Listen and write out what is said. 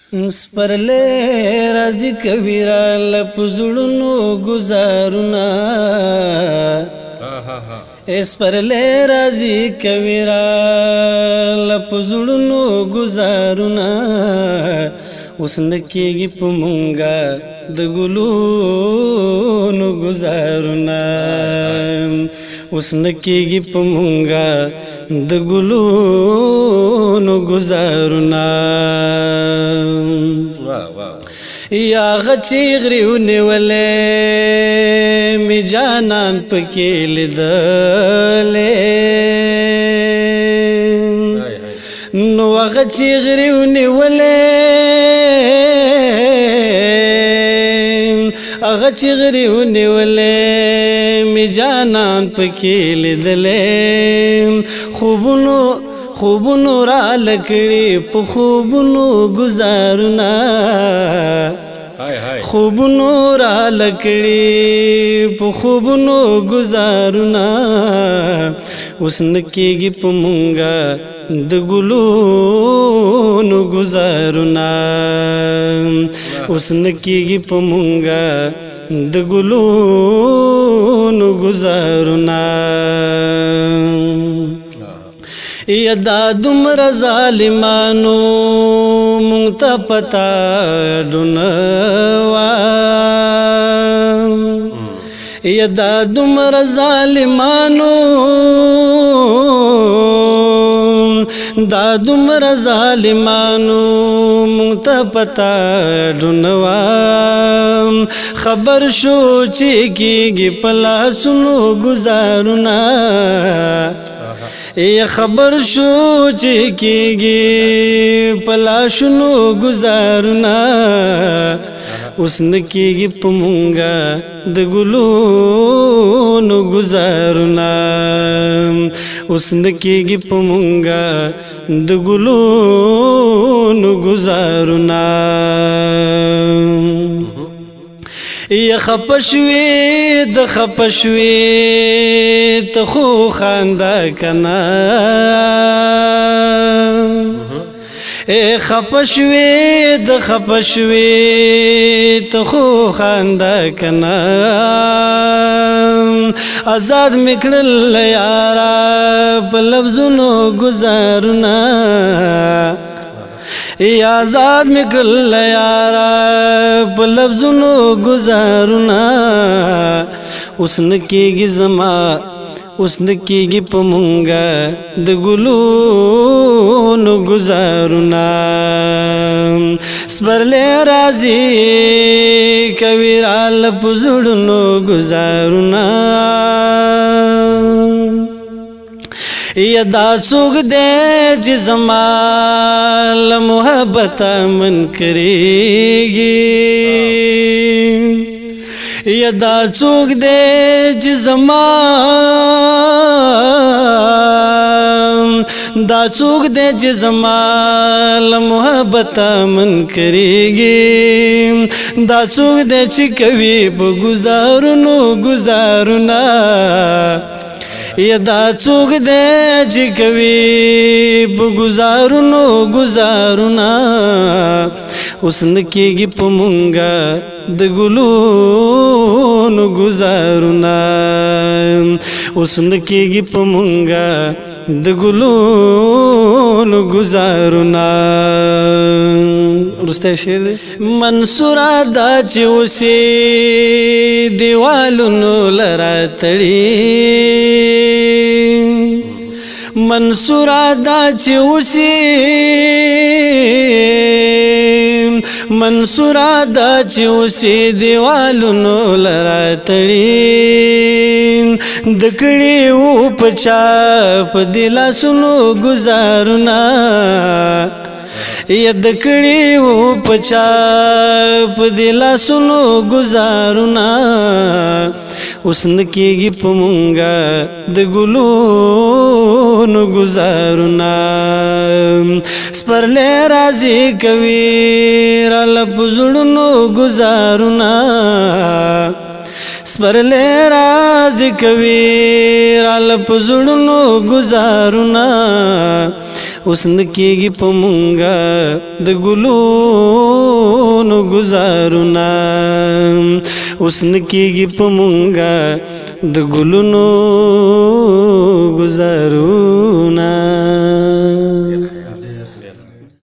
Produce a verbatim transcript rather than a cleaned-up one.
سپرلی راځي کوي راله په زړونو ګزارونه سپرلی راځي کوي راله په زړونو ګزارونه اوس نه کېږي په مونږه د ګلونو ګزارونه اوس نه کېږي په مونږه د ګلونو ګزارونه یا غچې غرې ونیولې مې جانان پکې لیدلې نو غچې غرې ونیولې هغه چې غرې ونیولې مې جانان پکې لیدلې خوبونو خوبونو را لکړي په خوبونو گزارونه خوبونو را لکړي په خوبونو گزارونه اوس نه کېږي په مونږه د ګلونو گزارونه اوس نه کېږي په مونږه د ګلونو گزارونه یا دا دومره ظالمانو مونږ ته پتا ډونه وه یا دا دومره ظالمانو دا دومره ظالمانو مونږ ته پتا ډونه وه خبر شو چې کېږي په لاسونو ګزارونه یا خبر شو چې کېږي په لاسونو ګزارونه اوس نه کېږي په مونږه د ګلونو ګزارونه اوس نه کېږي په مونږه د ګلونو ګزارونه یا خپه شوې د خپه شوې ته خو خندا کنه خپه شوې د خپه شوې ته خو خندا کنه آزاد مې کړل یاره په لفظونو ګزارونه یا آزاد مې کړل یاره په لفظونو گزارونه اوس نه کېږي زما اوس نه کېږي په مونږه د ګلونو گزارونه سپرلی راځي کوي راله په زړونو گزارونه یا دا څوک دی چې زما له محبته من کریږي یا دا څوک دی چې زما دا څوک دی چې زما له محبته من کریږي دا څوک دی چې کوي په گزارونو گزارونه یا دا څوک دی چې کوي په گزارونو گزارونه اوس نه کېږي په مونږه د ګلونو گزارونه اوس نه کېږي په مونږه د ګلونو گزارونه وروستی شعر دی منصوره دا چې اوسې دیوالونو لره تړي منصوره دا چې اوسې منصوره دا چې اوسې دیوالونو لره تړي د کړي وو په چا په دې لاسونو ګزارونه یا د کړي وو په چا په دې لاسونو ګزارونه اوس نه کېږي په مونږه د ګلونو گزارونه سپرلی راځي کوي راله په زړونو گزارونه سپرلی رازی کوي را لپ زړونو گزارونه اوس نکیږي په مونږه د ګلونو گزارونه اوس نکیږي په مونږه د ګلونو گزارونه